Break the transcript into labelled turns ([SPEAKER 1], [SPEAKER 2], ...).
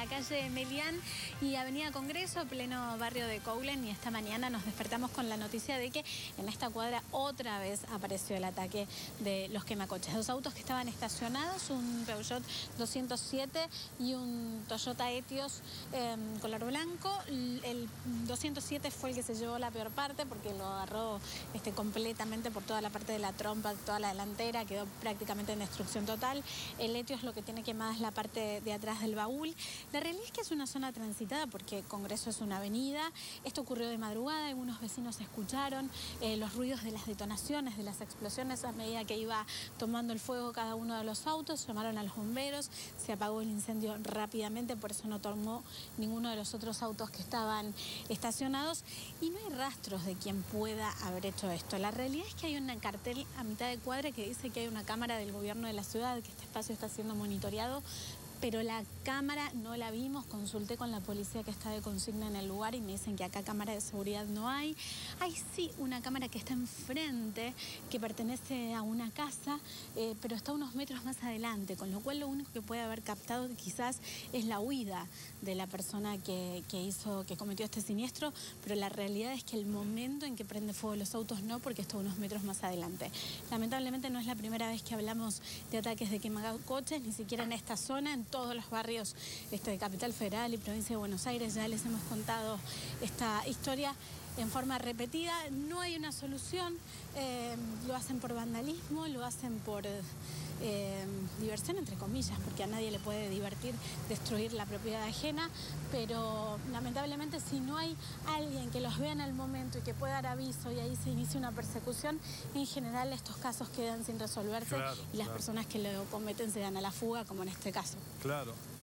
[SPEAKER 1] la calle Melián y Avenida Congreso, pleno barrio de Coulen, y esta mañana nos despertamos con la noticia de que en esta cuadra otra vez apareció el ataque de los quemacoches. Dos autos que estaban estacionados, un Peugeot 207 y un Toyota Etios color blanco. El 207 fue el que se llevó la peor parte porque lo agarró completamente por toda la parte de la trompa, toda la delantera, quedó prácticamente en destrucción total. El Etios lo que tiene quemada es la parte de atrás del baúl. La realidad es que es una zona transitada porque Congreso es una avenida. Esto ocurrió de madrugada, algunos vecinos escucharon los ruidos de las detonaciones, de las explosiones a medida que iba tomando el fuego cada uno de los autos. Llamaron a los bomberos, se apagó el incendio rápidamente, por eso no tomó ninguno de los otros autos que estaban estacionados y no hay rastros de quien pueda haber hecho esto. La realidad es que hay un cartel a mitad de cuadra que dice que hay una cámara del gobierno de la ciudad, que este espacio está siendo monitoreado, pero la cámara no la vimos. Consulté con la policía que está de consigna en el lugar y me dicen que acá cámara de seguridad no hay. Hay sí una cámara que está enfrente, que pertenece a una casa, pero está unos metros más adelante, con lo cual lo único que puede haber captado quizás es la huida de la persona que cometió este siniestro, pero la realidad es que el momento en que prende fuego los autos no, porque está unos metros más adelante. Lamentablemente no es la primera vez que hablamos de ataques de quemacoches, ni siquiera en esta zona, en todos los barrios de Capital Federal y Provincia de Buenos Aires ya les hemos contado esta historia en forma repetida. No hay una solución, lo hacen por vandalismo, lo hacen por diversión entre comillas, porque a nadie le puede divertir destruir la propiedad ajena, pero lamentablemente si no hay alguien que los vea en el momento y que pueda dar aviso y ahí se inicia una persecución, en general estos casos quedan sin resolverse y las personas que lo cometen se dan a la fuga, como en este caso.
[SPEAKER 2] Claro.